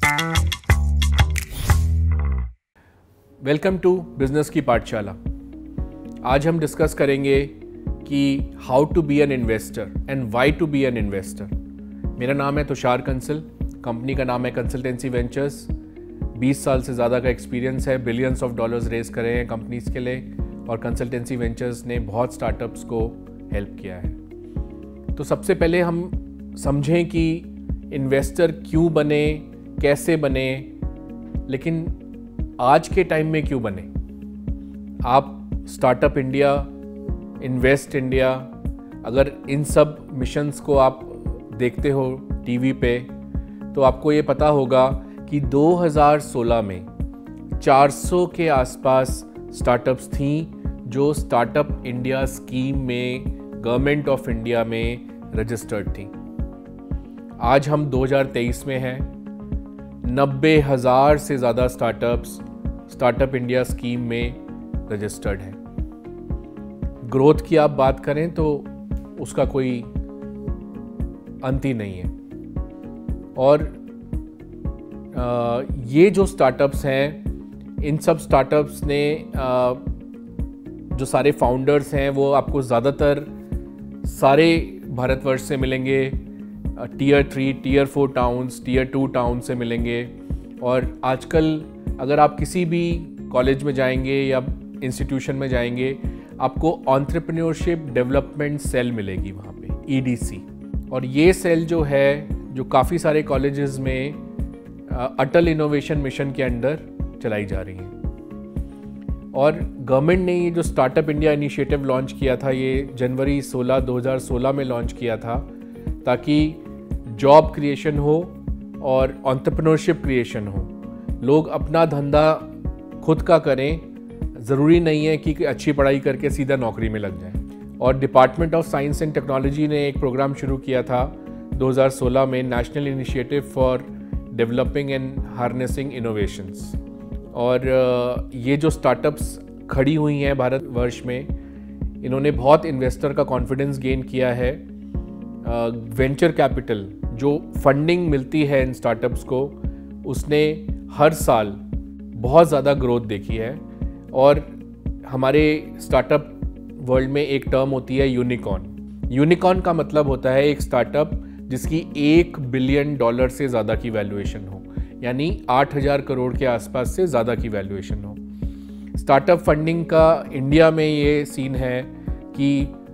Welcome to business की पाठशाला। आज हम डिस्कस करेंगे कि how to be an investor and why to be an investor. मेरा नाम है तुषार कंसल, कंपनी का नाम है कंसल्टेंसी वेंचर्स। 20 साल से ज़्यादा का एक्सपीरियंस है, बिलियंस ऑफ डॉलर्स रेज करे हैं कंपनीज़ के लिए, और कंसल्टेंसी वेंचर्स ने बहुत स्टार्टअप्स को हेल्प किया है। तो सबसे पहले हम समझें कि इन्वेस्टर क्यों बने, कैसे बने, लेकिन आज के टाइम में क्यों बने। आप स्टार्टअप इंडिया, इन्वेस्ट इंडिया, अगर इन सब मिशंस को आप देखते हो टीवी पे, तो आपको ये पता होगा कि 2016 में 400 के आसपास स्टार्टअप्स थी जो स्टार्टअप इंडिया स्कीम में गवर्नमेंट ऑफ इंडिया में रजिस्टर्ड थी। आज हम 2023 में हैं, 90,000 से ज़्यादा स्टार्टअप इंडिया स्कीम में रजिस्टर्ड हैं। ग्रोथ की आप बात करें तो उसका कोई अंत ही नहीं है। और ये जो स्टार्टअप्स हैं, इन सब स्टार्टअप्स ने जो सारे फाउंडर्स हैं वो आपको ज़्यादातर सारे भारतवर्ष से मिलेंगे। Tier 3, tier 4 towns, tier 2 town से मिलेंगे। और आजकल अगर आप किसी भी कॉलेज में जाएंगे या इंस्टीट्यूशन में जाएंगे, आपको एंटरप्रेन्योरशिप डेवलपमेंट सेल मिलेगी वहाँ पे, EDC। और ये सेल जो है, जो काफ़ी सारे कॉलेजेस में अटल इनोवेशन मिशन के अंडर चलाई जा रही हैं। और गवर्नमेंट ने ये जो स्टार्टअप इंडिया इनिशिएटिव लॉन्च किया था, ये जनवरी 16, 2016 में लॉन्च किया था, ताकि जॉब क्रिएशन हो और एंटरप्रेन्योरशिप क्रिएशन हो। लोग अपना धंधा खुद का करें, ज़रूरी नहीं है कि अच्छी पढ़ाई करके सीधा नौकरी में लग जाएं। और department of science and technology ने एक प्रोग्राम शुरू किया था 2016 में, national initiative for developing and harnessing innovations. और ये जो स्टार्टअप्स खड़ी हुई हैं भारतवर्ष में, इन्होंने बहुत इन्वेस्टर का कॉन्फिडेंस गेन किया है। वेंचर कैपिटल जो फंडिंग मिलती है इन स्टार्टअप्स को, उसने हर साल बहुत ज़्यादा ग्रोथ देखी है। और हमारे स्टार्टअप वर्ल्ड में एक टर्म होती है यूनिकॉर्न। यूनिकॉर्न का मतलब होता है एक स्टार्टअप जिसकी $1 बिलियन से ज़्यादा की वैल्यूएशन हो, यानी 8,000 करोड़ के आसपास से ज़्यादा की वैल्यूएशन हो। स्टार्टअप फंडिंग का इंडिया में ये सीन है कि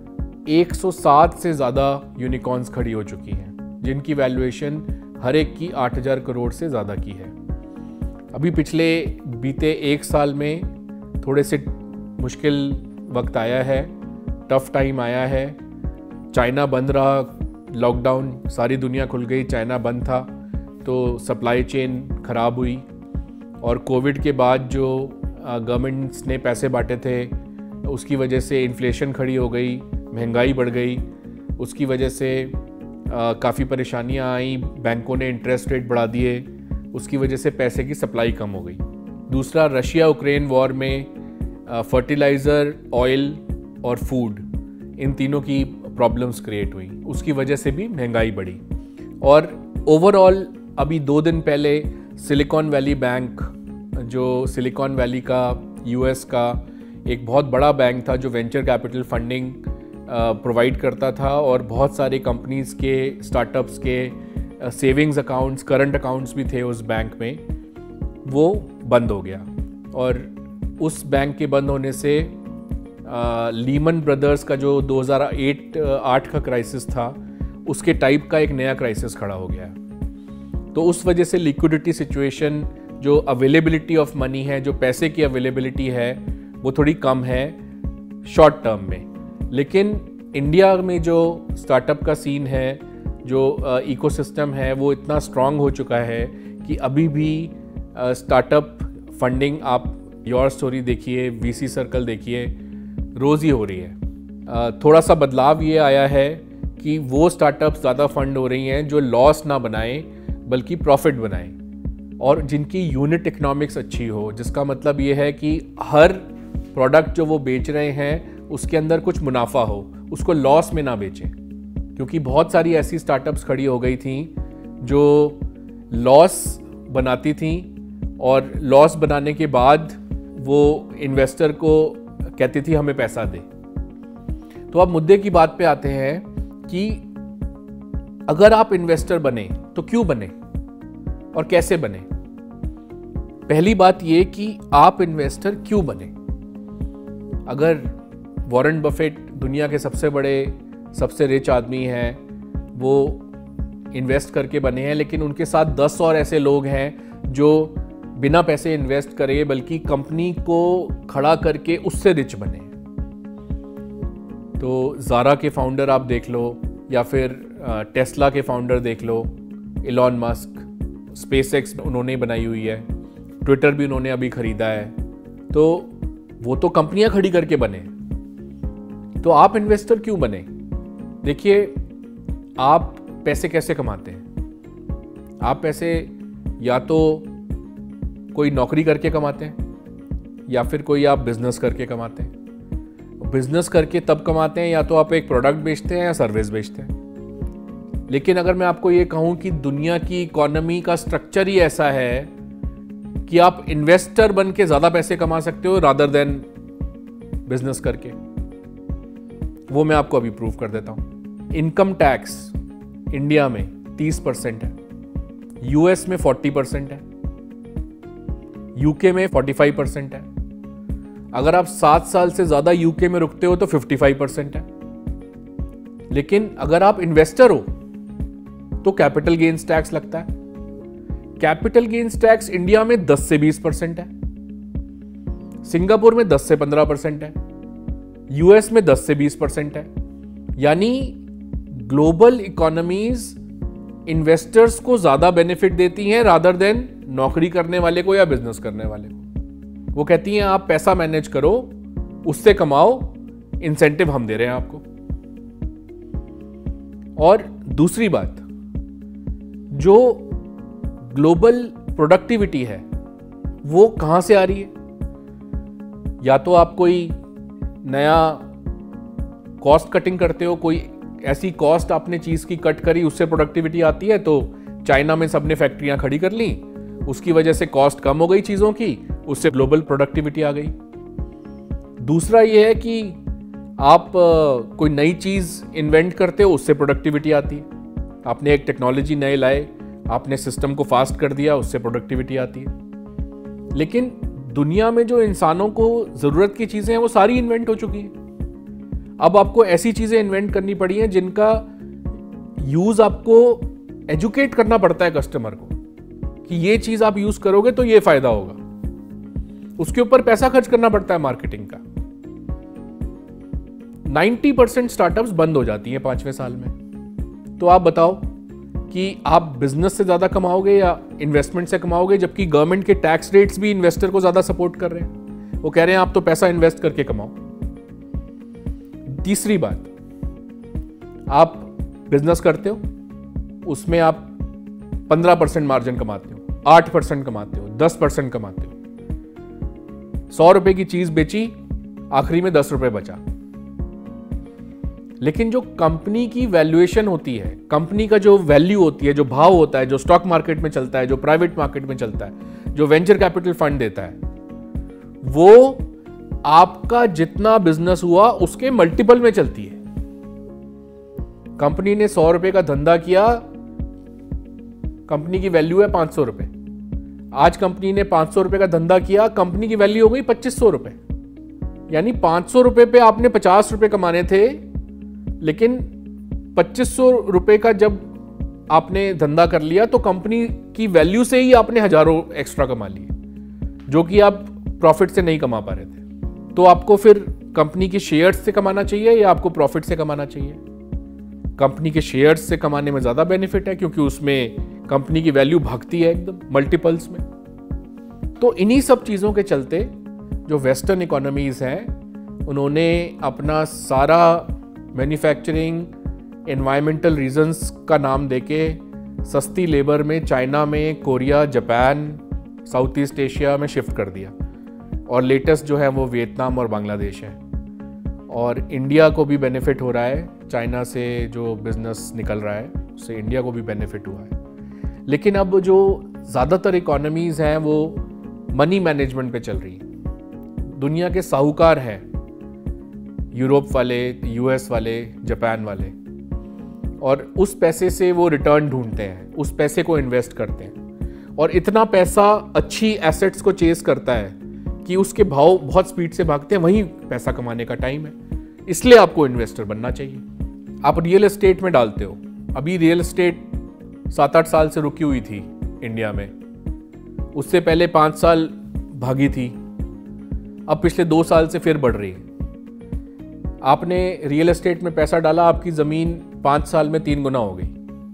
107 से ज़्यादा यूनिकॉर्न्स खड़ी हो चुकी हैं, जिनकी वैल्यूएशन हर एक की 8,000 करोड़ से ज़्यादा की है। अभी पिछले बीते 1 साल में थोड़े से मुश्किल वक्त आया है, टफ टाइम आया है। चाइना बंद रहा, लॉकडाउन, सारी दुनिया खुल गई, चाइना बंद था, तो सप्लाई चेन ख़राब हुई। और कोविड के बाद जो गवर्नमेंट्स ने पैसे बांटे थे, उसकी वजह से इन्फ्लेशन खड़ी हो गई, महंगाई बढ़ गई। उसकी वजह से काफ़ी परेशानियां आई, बैंकों ने इंटरेस्ट रेट बढ़ा दिए, उसकी वजह से पैसे की सप्लाई कम हो गई। दूसरा, रशिया यूक्रेन वॉर में फर्टिलाइज़र, ऑयल और फूड, इन तीनों की प्रॉब्लम्स क्रिएट हुई, उसकी वजह से भी महंगाई बढ़ी। और ओवरऑल अभी 2 दिन पहले सिलिकॉन वैली बैंक, जो सिलिकॉन वैली का US का एक बहुत बड़ा बैंक था, जो वेंचर कैपिटल फंडिंग प्रोवाइड करता था और बहुत सारे कंपनीज़ के, स्टार्टअप्स के सेविंग्स अकाउंट्स, करंट अकाउंट्स भी थे उस बैंक में, वो बंद हो गया। और उस बैंक के बंद होने से लीमन ब्रदर्स का जो 2008 का क्राइसिस था, उसके टाइप का एक नया क्राइसिस खड़ा हो गया। तो उस वजह से लिक्विडिटी सिचुएशन, जो अवेलेबिलिटी ऑफ मनी है, जो पैसे की अवेलेबिलिटी है, वो थोड़ी कम है शॉर्ट टर्म में। लेकिन इंडिया में जो स्टार्टअप का सीन है, जो इकोसिस्टम है, वो इतना स्ट्रांग हो चुका है कि अभी भी स्टार्टअप फंडिंग, आप योर स्टोरी देखिए, VC सर्कल देखिए, रोज़ ही हो रही है। थोड़ा सा बदलाव ये आया है कि वो स्टार्टअप्स ज़्यादा फंड हो रही हैं जो लॉस ना बनाएं बल्कि प्रॉफिट बनाएं, और जिनकी यूनिट इकोनॉमिक्स अच्छी हो, जिसका मतलब ये है कि हर प्रोडक्ट जो वो बेच रहे हैं उसके अंदर कुछ मुनाफा हो, उसको लॉस में ना बेचें। क्योंकि बहुत सारी ऐसी स्टार्टअप्स खड़ी हो गई थी जो लॉस बनाती थी और लॉस बनाने के बाद वो इन्वेस्टर को कहती थी हमें पैसा दे। तो अब मुद्दे की बात पे आते हैं कि अगर आप इन्वेस्टर बने तो क्यों बने और कैसे बने। पहली बात ये कि आप इन्वेस्टर क्यों बने। अगर वॉरेन बफेट दुनिया के सबसे बड़े सबसे रिच आदमी हैं, वो इन्वेस्ट करके बने हैं, लेकिन उनके साथ 10 और ऐसे लोग हैं जो बिना पैसे इन्वेस्ट करे बल्कि कंपनी को खड़ा करके उससे रिच बने। तो ज़ारा के फाउंडर आप देख लो या फिर टेस्ला के फाउंडर देख लो, एलॉन मस्क, स्पेसएक्स उन्होंने बनाई हुई है, ट्विटर भी उन्होंने अभी खरीदा है। तो वो तो कंपनियां खड़ी करके बने। तो आप इन्वेस्टर क्यों बने। देखिए, आप पैसे कैसे कमाते हैं। आप पैसे या तो कोई नौकरी करके कमाते हैं या फिर कोई आप बिजनेस करके कमाते हैं। बिजनेस करके तब कमाते हैं या तो आप एक प्रोडक्ट बेचते हैं या सर्विस बेचते हैं। लेकिन अगर मैं आपको ये कहूं कि दुनिया की इकोनॉमी का स्ट्रक्चर ही ऐसा है कि आप इन्वेस्टर बन के ज़्यादा पैसे कमा सकते हो रादर देन बिजनेस करके, वो मैं आपको अभी प्रूव कर देता हूं। इनकम टैक्स इंडिया में 30% है, यूएस में 40% है, यूके में 45% है। अगर आप 7 साल से ज़्यादा यूके में रुकते हो तो 55% है। लेकिन अगर आप इन्वेस्टर हो तो कैपिटल गेन्स टैक्स लगता है। कैपिटल गेन्स टैक्स इंडिया में 10 से 20% है, सिंगापुर में 10 से 15% है, यूएस में 10 से 20% है। यानी ग्लोबल इकोनॉमीज इन्वेस्टर्स को ज्यादा बेनिफिट देती हैं रादर देन नौकरी करने वाले को या बिजनेस करने वाले को। वो कहती हैं आप पैसा मैनेज करो, उससे कमाओ, इंसेंटिव हम दे रहे हैं आपको। और दूसरी बात, जो ग्लोबल प्रोडक्टिविटी है वो कहां से आ रही है। या तो आप कोई नया कॉस्ट कटिंग करते हो, कोई ऐसी कॉस्ट आपने चीज की कट करी, उससे प्रोडक्टिविटी आती है। तो चाइना में सबने फैक्ट्रियां खड़ी कर ली, उसकी वजह से कॉस्ट कम हो गई चीजों की, उससे ग्लोबल प्रोडक्टिविटी आ गई। दूसरा यह है कि आप कोई नई चीज इन्वेंट करते हो, उससे प्रोडक्टिविटी आती है। आपने एक टेक्नोलॉजी नए लाए, आपने सिस्टम को फास्ट कर दिया, उससे प्रोडक्टिविटी आती है। लेकिन दुनिया में जो इंसानों को जरूरत की चीजें हैं वो सारी इन्वेंट हो चुकी हैं। अब आपको ऐसी चीजें इन्वेंट करनी पड़ी हैं जिनका यूज आपको एजुकेट करना पड़ता है कस्टमर को कि ये चीज आप यूज करोगे तो ये फायदा होगा। उसके ऊपर पैसा खर्च करना पड़ता है मार्केटिंग का। 90% स्टार्टअप्स बंद हो जाती हैं 5वें साल में। तो आप बताओ कि आप बिजनेस से ज्यादा कमाओगे या इन्वेस्टमेंट से कमाओगे, जबकि गवर्नमेंट के टैक्स रेट्स भी इन्वेस्टर को ज्यादा सपोर्ट कर रहे हैं। वो कह रहे हैं आप तो पैसा इन्वेस्ट करके कमाओ। तीसरी बात, आप बिजनेस करते हो, उसमें आप 15% मार्जिन कमाते हो, 8% कमाते हो, 10% कमाते हो। 100 रुपए की चीज बेची, आखिरी में 10 रुपए बचा। लेकिन जो कंपनी की वैल्यूएशन होती है, कंपनी का जो वैल्यू होती है, जो भाव होता है, जो स्टॉक मार्केट में चलता है, जो प्राइवेट मार्केट में चलता है, जो वेंचर कैपिटल फंड देता है, वो आपका जितना बिजनेस हुआ उसके मल्टीपल में चलती है। कंपनी ने 100 रुपए का धंधा किया, कंपनी की वैल्यू है 500 रुपए। आज कंपनी ने 500 रुपए का धंधा किया, कंपनी की वैल्यू हो गई 2500 रुपए। यानी 500 रुपए पे आपने 50 रुपए कमाने थे, लेकिन 2500 रुपए का जब आपने धंधा कर लिया तो कंपनी की वैल्यू से ही आपने हजारों एक्स्ट्रा कमा लिए, जो कि आप प्रॉफिट से नहीं कमा पा रहे थे। तो आपको फिर कंपनी के शेयर्स से कमाना चाहिए या आपको प्रॉफिट से कमाना चाहिए। कंपनी के शेयर्स से कमाने में ज्यादा बेनिफिट है, क्योंकि उसमें कंपनी की वैल्यू भागती है एकदम मल्टीपल्स में। तो इन्हीं सब चीजों के चलते जो वेस्टर्न इकोनॉमीज हैं, उन्होंने अपना सारा मैन्युफैक्चरिंग एनवायरमेंटल रीजंस का नाम देके सस्ती लेबर में चाइना में, Korea, Japan, South East Asia में शिफ्ट कर दिया। और लेटेस्ट जो है वो वियतनाम और बांग्लादेश है। और इंडिया को भी बेनिफिट हो रहा है, चाइना से जो बिजनेस निकल रहा है उससे इंडिया को भी बेनिफिट हुआ है। लेकिन अब जो ज़्यादातर इकोनॉमीज़ हैं वो मनी मैनेजमेंट पे चल रही हैं। दुनिया के साहूकार हैं, यूरोप वाले, यूएस वाले, जापान वाले, और उस पैसे से वो रिटर्न ढूंढते हैं, उस पैसे को इन्वेस्ट करते हैं, और इतना पैसा अच्छी एसेट्स को चेस करता है कि उसके भाव बहुत स्पीड से भागते हैं। वहीं पैसा कमाने का टाइम है, इसलिए आपको इन्वेस्टर बनना चाहिए। आप रियल एस्टेट में डालते हो, अभी रियल एस्टेट 7-8 साल से रुकी हुई थी इंडिया में, उससे पहले 5 साल भागी थी, अब पिछले 2 साल से फिर बढ़ रही है। आपने रियल एस्टेट में पैसा डाला, आपकी ज़मीन 5 साल में 3 गुना हो गई,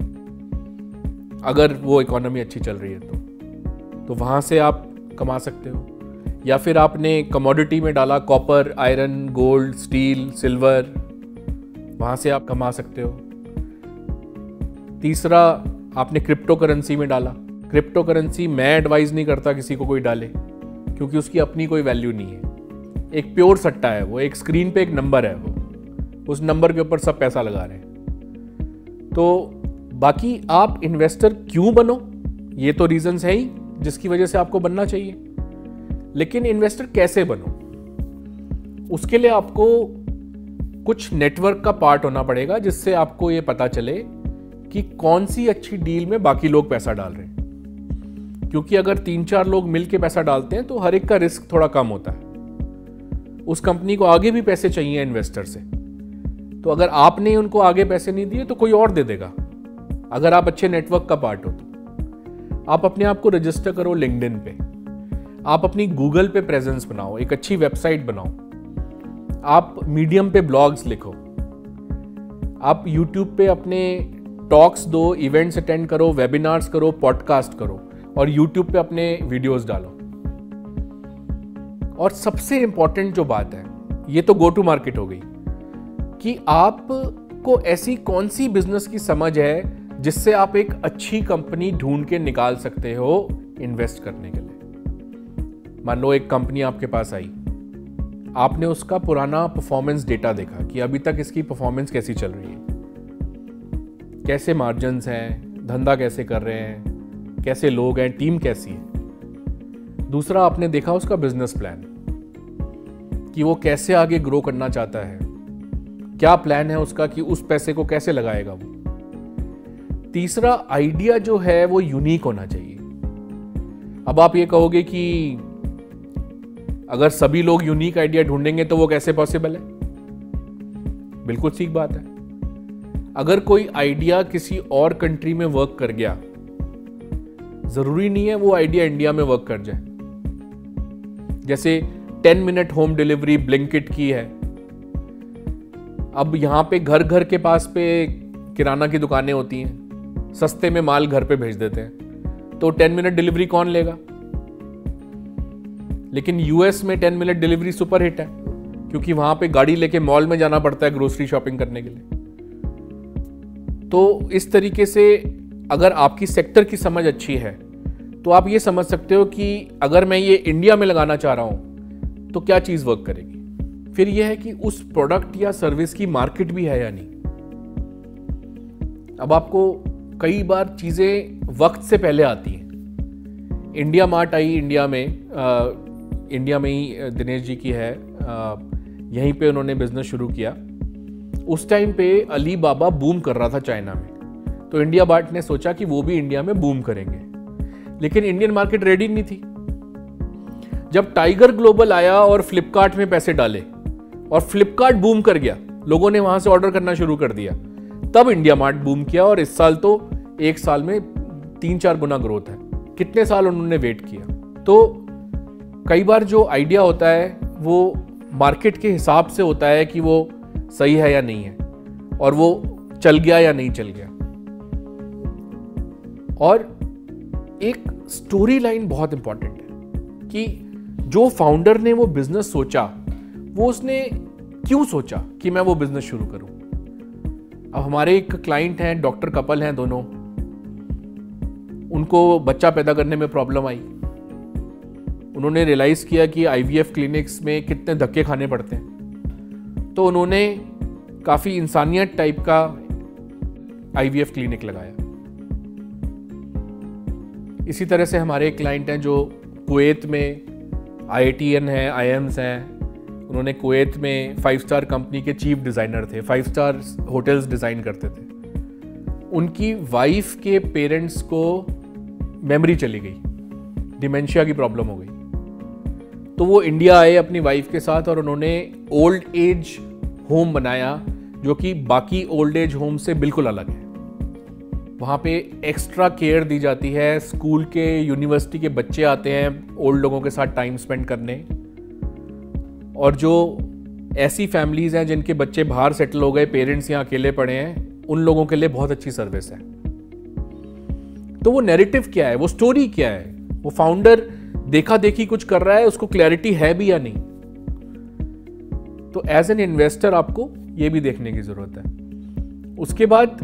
अगर वो इकोनॉमी अच्छी चल रही है तो वहाँ से आप कमा सकते हो। या फिर आपने कमोडिटी में डाला, copper, iron, gold, steel, silver, वहाँ से आप कमा सकते हो। तीसरा, आपने क्रिप्टो करेंसी में डाला। क्रिप्टो करेंसी मैं एडवाइज नहीं करता किसी को कोई डाले, क्योंकि उसकी अपनी कोई वैल्यू नहीं है, एक प्योर सट्टा है वो, एक स्क्रीन पे एक नंबर है, वो उस नंबर के ऊपर सब पैसा लगा रहे हैं। तो बाकी आप इन्वेस्टर क्यों बनो, ये तो रीजंस है ही जिसकी वजह से आपको बनना चाहिए, लेकिन इन्वेस्टर कैसे बनो, उसके लिए आपको कुछ नेटवर्क का पार्ट होना पड़ेगा, जिससे आपको ये पता चले कि कौन सी अच्छी डील में बाकी लोग पैसा डाल रहे हैं। क्योंकि अगर 3-4 लोग मिलके पैसा डालते हैं तो हर एक का रिस्क थोड़ा कम होता है, उस कंपनी को आगे भी पैसे चाहिए इन्वेस्टर से, तो अगर आपने उनको आगे पैसे नहीं दिए तो कोई और दे देगा। अगर आप अच्छे नेटवर्क का पार्ट हो तो आप अपने आप को रजिस्टर करो लिंक्डइन पे, आप अपनी गूगल पे प्रेजेंस बनाओ, एक अच्छी वेबसाइट बनाओ, आप मीडियम पे ब्लॉग्स लिखो, आप यूट्यूब पे अपने टॉक्स दो, इवेंट्स अटेंड करो, वेबिनार्स करो, पॉडकास्ट करो, और यूट्यूब पे अपने वीडियोस डालो। और सबसे इंपॉर्टेंट जो बात है, ये तो गो टू मार्केट हो गई, कि आपको ऐसी कौन सी बिजनेस की समझ है जिससे आप एक अच्छी कंपनी ढूंढ के निकाल सकते हो इन्वेस्ट करने के लिए। मान लो एक कंपनी आपके पास आई, आपने उसका पुराना परफॉर्मेंस डेटा देखा कि अभी तक इसकी परफॉर्मेंस कैसी चल रही है, कैसे मार्जिन्स हैं, धंधा कैसे कर रहे हैं, कैसे लोग हैं, टीम कैसी है। दूसरा, आपने देखा उसका बिजनेस प्लान कि वो कैसे आगे ग्रो करना चाहता है, क्या प्लान है उसका कि उस पैसे को कैसे लगाएगा वो। तीसरा, आइडिया जो है वो यूनिक होना चाहिए। अब आप ये कहोगे कि अगर सभी लोग यूनिक आइडिया ढूंढेंगे तो वो कैसे पॉसिबल है? बिल्कुल ठीक बात है। अगर कोई आइडिया किसी और कंट्री में वर्क कर गया, जरूरी नहीं है वो आइडिया इंडिया में वर्क कर जाए। जैसे 10 मिनट होम डिलीवरी ब्लिंकिट की है, अब यहां पे घर घर के पास पे किराना की दुकानें होती हैं, सस्ते में माल घर पे भेज देते हैं, तो 10 मिनट डिलीवरी कौन लेगा? लेकिन यूएस में 10 मिनट डिलीवरी सुपर हिट है, क्योंकि वहां पे गाड़ी लेके मॉल में जाना पड़ता है ग्रोसरी शॉपिंग करने के लिए। तो इस तरीके से अगर आपकी सेक्टर की समझ अच्छी है तो आप ये समझ सकते हो कि अगर मैं ये इंडिया में लगाना चाह रहा हूं तो क्या चीज वर्क करेगी। फिर यह है कि उस प्रोडक्ट या सर्विस की मार्केट भी है या नहीं। अब आपको कई बार चीजें वक्त से पहले आती हैं। इंडिया मार्ट आई इंडिया में ही दिनेश जी की है, यहीं पे उन्होंने बिजनेस शुरू किया। उस टाइम पे अली बाबा बूम कर रहा था चाइना में, तो इंडिया मार्ट ने सोचा कि वो भी इंडिया में बूम करेंगे, लेकिन इंडियन मार्केट रेडी नहीं थी। जब टाइगर ग्लोबल आया और फ्लिपकार्ट में पैसे डाले और फ्लिपकार्ट बूम कर गया, लोगों ने वहां से ऑर्डर करना शुरू कर दिया, तब इंडिया मार्ट बूम किया। और इस साल तो एक साल में 3-4 गुना ग्रोथ है। कितने साल उन्होंने वेट किया। तो कई बार जो आइडिया होता है वो मार्केट के हिसाब से होता है कि वो सही है या नहीं है, और वो चल गया या नहीं चल गया। और एक स्टोरी लाइन बहुत इंपॉर्टेंट है कि जो फाउंडर ने वो बिजनेस सोचा, वो उसने क्यों सोचा कि मैं वो बिजनेस शुरू करूं। अब हमारे एक क्लाइंट हैं, डॉक्टर कपल हैं दोनों, उनको बच्चा पैदा करने में प्रॉब्लम आई। उन्होंने रियलाइज किया कि आईवीएफ क्लिनिक्स में कितने धक्के खाने पड़ते हैं, तो उन्होंने काफी इंसानियत टाइप का आईवीएफ क्लिनिक लगाया। इसी तरह से हमारे क्लाइंट हैं जो कुवैत में IITian हैं, IIMs हैं। उन्होंने कुवैत में 5 स्टार कंपनी के चीफ डिज़ाइनर थे, 5 स्टार होटल्स डिज़ाइन करते थे। उनकी वाइफ के पेरेंट्स को मेमोरी चली गई, डिमेंशिया की प्रॉब्लम हो गई, तो वो इंडिया आए अपनी वाइफ के साथ और उन्होंने ओल्ड एज होम बनाया जो कि बाकी ओल्ड एज होम से बिल्कुल अलग है। वहाँ पे एक्स्ट्रा केयर दी जाती है, स्कूल के यूनिवर्सिटी के बच्चे आते हैं ओल्ड लोगों के साथ टाइम स्पेंड करने, और जो ऐसी फैमिलीज़ हैं जिनके बच्चे बाहर सेटल हो गए, पेरेंट्स यहाँ अकेले पड़े हैं, उन लोगों के लिए बहुत अच्छी सर्विस है। तो वो नैरेटिव क्या है, वो स्टोरी क्या है, वो फाउंडर देखा देखी कुछ कर रहा है, उसको क्लैरिटी है भी या नहीं। तो एज एन इन्वेस्टर आपको ये भी देखने की जरूरत है। उसके बाद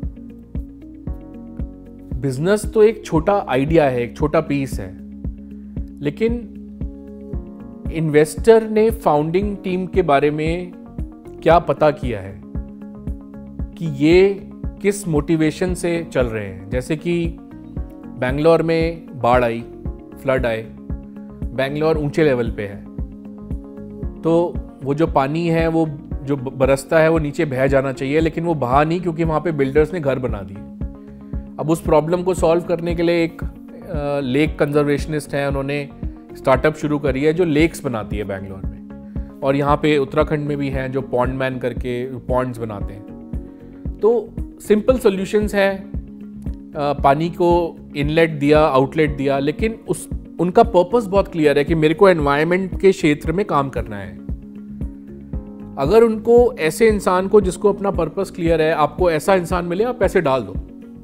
बिजनेस तो एक छोटा आइडिया है, एक छोटा पीस है, लेकिन इन्वेस्टर ने फाउंडिंग टीम के बारे में क्या पता किया है कि ये किस मोटिवेशन से चल रहे हैं। जैसे कि बेंगलोर में बाढ़ आई, फ्लड आए, बेंगलोर ऊंचे लेवल पे है, तो वो जो पानी है वो जो बरसता है वो नीचे बह जाना चाहिए, लेकिन वो बहा नहीं क्योंकि वहाँ पे बिल्डर्स ने घर बना दिए। अब उस प्रॉब्लम को सॉल्व करने के लिए एक लेक कंजर्वेशनिस्ट है, उन्होंने स्टार्टअप शुरू करी है जो लेक्स बनाती है बेंगलोर में, और यहाँ पे उत्तराखंड में भी हैं जो पॉन्ड मैन करके पॉन्ड्स बनाते हैं। तो सिंपल सॉल्यूशंस हैं, पानी को इनलेट दिया, आउटलेट दिया, लेकिन उनका पर्पस बहुत क्लियर है कि मेरे को एनवायरनमेंट के क्षेत्र में काम करना है। अगर उनको ऐसे इंसान को जिसको अपना पर्पस क्लियर है, आपको ऐसा इंसान मिले, आप पैसे डाल दो,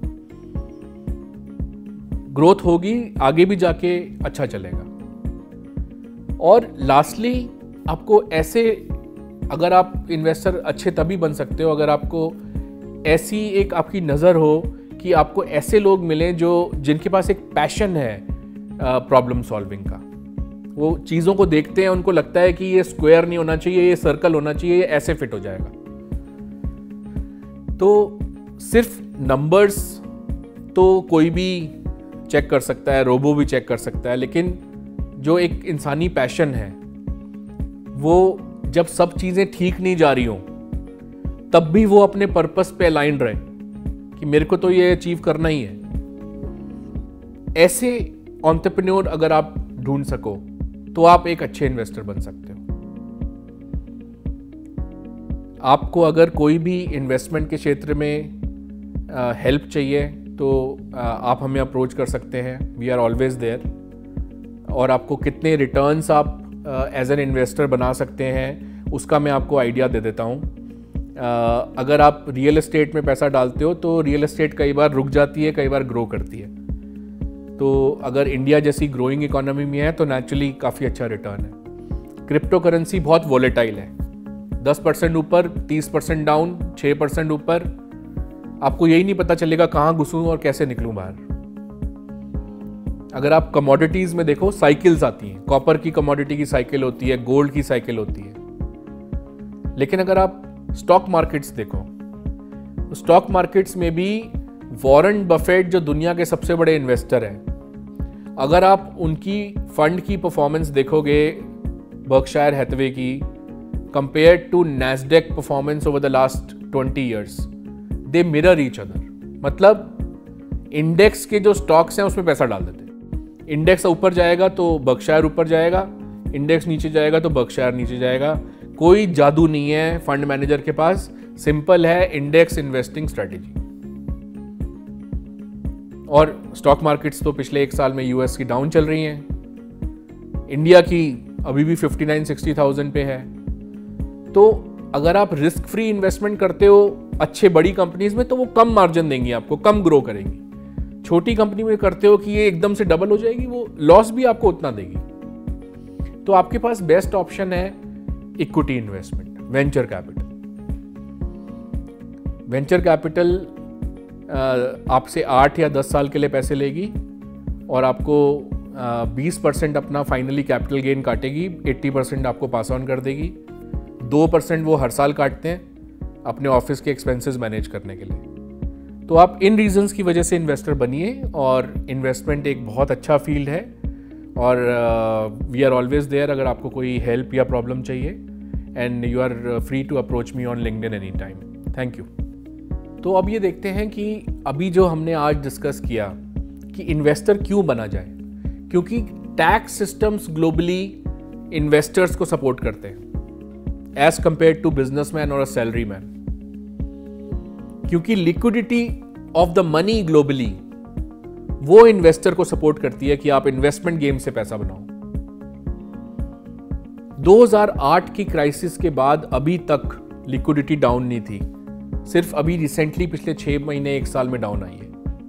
ग्रोथ होगी, आगे भी जाके अच्छा चलेगा। और लास्टली आपको ऐसे, अगर आप इन्वेस्टर अच्छे तभी बन सकते हो अगर आपको ऐसी एक आपकी नज़र हो कि आपको ऐसे लोग मिलें जो जिनके पास एक पैशन है प्रॉब्लम सॉल्विंग का। वो चीज़ों को देखते हैं, उनको लगता है कि ये स्क्वायर नहीं होना चाहिए, ये सर्कल होना चाहिए, ये ऐसे फिट हो जाएगा। तो सिर्फ नंबर्स तो कोई भी चेक कर सकता है, रोबो भी चेक कर सकता है, लेकिन जो एक इंसानी पैशन है वो जब सब चीज़ें ठीक नहीं जा रही हों तब भी वो अपने पर्पस पे अलाइन रहे कि मेरे को तो ये अचीव करना ही है। ऐसे एंटरप्रेन्योर अगर आप ढूंढ सको तो आप एक अच्छे इन्वेस्टर बन सकते हो। आपको अगर कोई भी इन्वेस्टमेंट के क्षेत्र में हेल्प चाहिए तो आप हमें अप्रोच कर सकते हैं, वी आर ऑलवेज देयर। और आपको कितने रिटर्न्स आप एज एन इन्वेस्टर बना सकते हैं उसका मैं आपको आइडिया दे देता हूँ। अगर आप रियल एस्टेट में पैसा डालते हो तो रियल एस्टेट कई बार रुक जाती है, कई बार ग्रो करती है। तो अगर इंडिया जैसी ग्रोइंग इकोनॉमी में है तो नेचुरली काफ़ी अच्छा रिटर्न है। क्रिप्टो करेंसी बहुत वोलेटाइल है, 10% ऊपर, 30% डाउन, 6% ऊपर, आपको यही नहीं पता चलेगा कहाँ घुसूँ और कैसे निकलूँ बाहर। अगर आप कमोडिटीज़ में देखो, साइकिल्स आती हैं, कॉपर की कमोडिटी की साइकिल होती है, गोल्ड की साइकिल होती है। लेकिन अगर आप स्टॉक मार्केट्स देखो तो स्टॉक मार्केट्स में भी वॉरेन बफेट जो दुनिया के सबसे बड़े इन्वेस्टर हैं, अगर आप उनकी फंड की परफॉर्मेंस देखोगे बर्कशायर हैथवे की compare to Nasdaq performance over the last 20 years, they mirror each other. मतलब इंडेक्स के जो स्टॉक्स हैं उसमें पैसा डाल देते हैं। इंडेक्स ऊपर जाएगा तो बर्कशायर ऊपर जाएगा, इंडेक्स नीचे जाएगा तो बर्कशायर नीचे जाएगा। कोई जादू नहीं है फंड मैनेजर के पास, सिंपल है इंडेक्स इन्वेस्टिंग स्ट्रेटेजी। और स्टॉक मार्केट्स तो पिछले एक साल में यूएस की डाउन चल रही हैं, इंडिया की अभी भी 59-60,000 पे है। तो अगर आप रिस्क फ्री इन्वेस्टमेंट करते हो अच्छे बड़ी कंपनीज में तो वो कम मार्जिन देंगी आपको, कम ग्रो करेंगी। छोटी कंपनी में करते हो कि ये एकदम से डबल हो जाएगी, वो लॉस भी आपको उतना देगी। तो आपके पास बेस्ट ऑप्शन है equity investment, venture capital. Venture capital आपसे 8 या 10 साल के लिए पैसे लेगी और आपको 20% अपना फाइनली कैपिटल गेन काटेगी, 80% आपको पास ऑन कर देगी, 2% वो हर साल काटते हैं अपने ऑफिस के एक्सपेंसेस मैनेज करने के लिए। तो आप इन रीजंस की वजह से इन्वेस्टर बनिए, और इन्वेस्टमेंट एक बहुत अच्छा फील्ड है, और वी आर ऑलवेज देयर अगर आपको कोई हेल्प या प्रॉब्लम चाहिए, and you are free to approach me on LinkedIn any time. Thank you. तो अब ये देखते हैं कि अभी जो हमने आज डिस्कस किया कि इन्वेस्टर क्यों बना जाए, क्योंकि टैक्स सिस्टम्स ग्लोबली इन्वेस्टर्स को सपोर्ट करते हैं एज कंपेयर टू बिजनेसमैन और अ सैलरी मैन, क्योंकि liquidity of the money globally वो इन्वेस्टर को सपोर्ट करती है कि आप इन्वेस्टमेंट गेम से पैसा बनाओ। 2008 की क्राइसिस के बाद अभी तक लिक्विडिटी डाउन नहीं थी, सिर्फ अभी रिसेंटली पिछले 6 महीने 1 साल में डाउन आई है।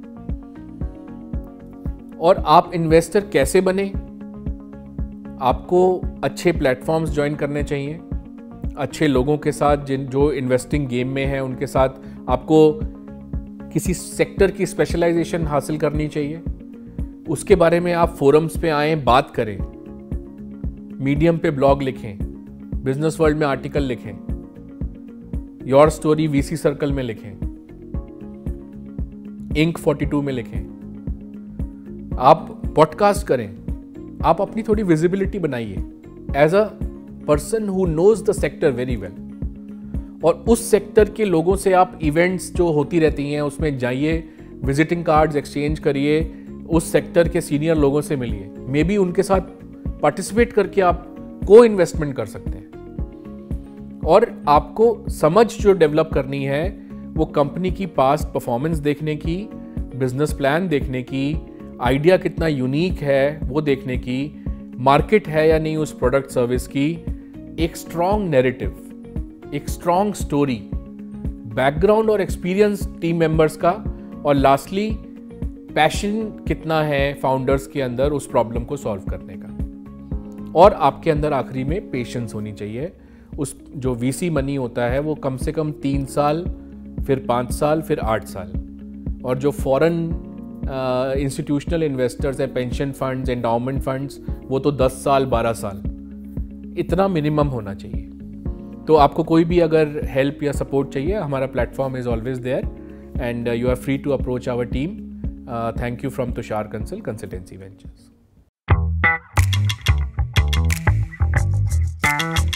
और आप इन्वेस्टर कैसे बने? आपको अच्छे प्लेटफॉर्म्स ज्वाइन करने चाहिए, अच्छे लोगों के साथ जो इन्वेस्टिंग गेम में है उनके साथ आपको किसी सेक्टर की स्पेशलाइजेशन हासिल करनी चाहिए। उसके बारे में आप फोरम्स पे आएं, बात करें, मीडियम पे ब्लॉग लिखें, बिजनेस वर्ल्ड में आर्टिकल लिखें, योर स्टोरी वीसी सर्कल में लिखें, इंक 42 में लिखें, आप पॉडकास्ट करें, आप अपनी थोड़ी विजिबिलिटी बनाइए as a person who knows the sector very well. और उस सेक्टर के लोगों से आप इवेंट्स जो होती रहती हैं उसमें जाइए, विजिटिंग कार्ड्स एक्सचेंज करिए, उस सेक्टर के सीनियर लोगों से मिलिए, मे बी उनके साथ पार्टिसिपेट करके आप को इन्वेस्टमेंट कर सकते हैं। और आपको समझ जो डेवलप करनी है वो कंपनी की पास्ट परफॉर्मेंस देखने की, बिजनेस प्लान देखने की, आइडिया कितना यूनिक है वो देखने की, मार्केट है या नहीं उस प्रोडक्ट सर्विस की, एक स्ट्रॉन्ग नैरेटिव, एक स्ट्रॉन्ग स्टोरी, बैकग्राउंड और एक्सपीरियंस टीम मेंबर्स का, और लास्टली पैशन कितना है फाउंडर्स के अंदर उस प्रॉब्लम को सॉल्व करने का। और आपके अंदर आखिरी में पेशेंस होनी चाहिए। उस जो वीसी मनी होता है वो कम से कम 3 साल, फिर 5 साल, फिर 8 साल, और जो फॉरेन इंस्टीट्यूशनल इन्वेस्टर्स हैं, पेंशन फंड्स, एंडाउमेंट फंड्स, वो तो 10 साल 12 साल, इतना मिनिमम होना चाहिए। तो आपको कोई भी अगर हेल्प या सपोर्ट चाहिए, हमारा platform is always there and you are free to approach our team. Thank you from Tushar Kansal consultancy ventures.